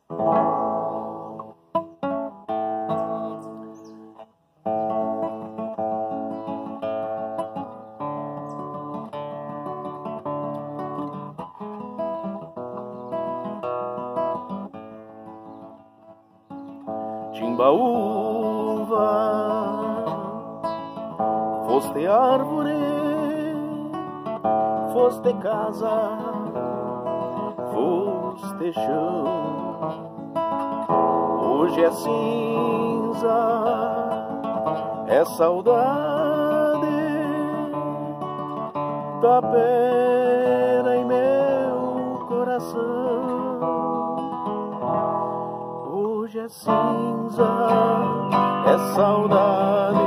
Timbaúva, foste árvore, foste casa, foste chão. Hoje é cinza, é saudade, tapera em meu coração. Hoje é cinza, é saudade,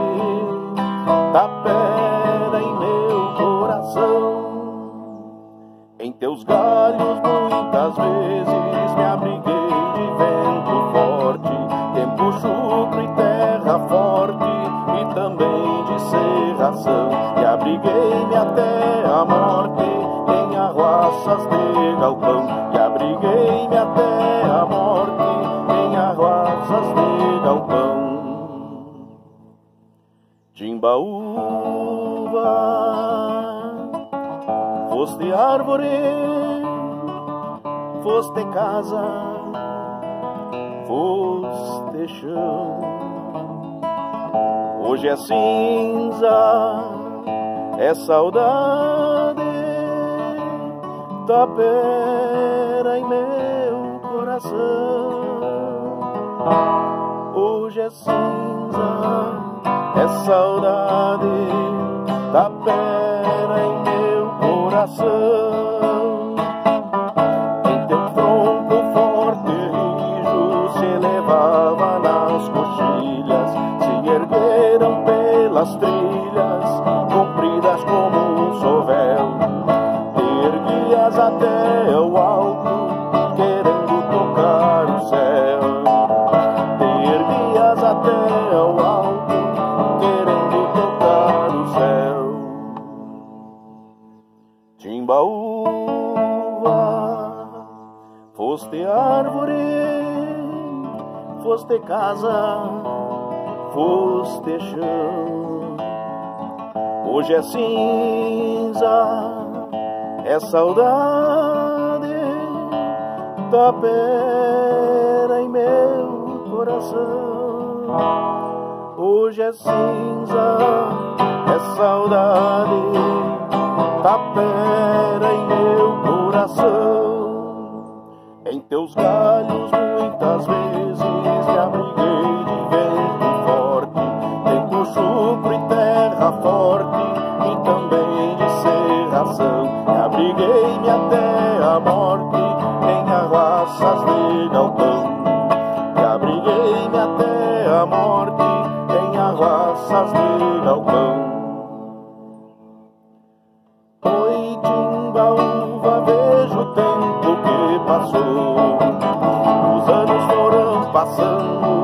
tapera em meu coração. Em teus galhos muitas vezes me abriguei de vento forte, tempo chucro e terra forte, e também de serração. E abriguei-me até a morte em arruaças de galpão. E abriguei-me até a morte em arruaças de galpão. Timbaúva, foste árvore, foste casa, foste chão. Hoje é cinza, é saudade, tapera em meu coração. Hoje é cinza, é saudade, tapera em meu coração. Em teu tronco forte rijo se elevava nas coxilhas, se ergueram pelas trilhas, compridas como um sovel. Te erguias até o alto, querendo tocar o céu. Te erguias até o alto, querendo tocar o céu. Timbaúva, foste árvore, foste casa, foste chão. Hoje é cinza, é saudade, tapera em meu coração. Hoje é cinza, é saudade, tapera em meu coração. Em teus galhos muitas vezes me abriguei de vento forte, tempo chucro e terra forte, e também de serração. Me abriguei-me até a morte em arruaças de galpão. Me abriguei-me até a morte em arruaças de galpão. Oi, Timbaúva, vejo o tempo que passou, os anos foram passando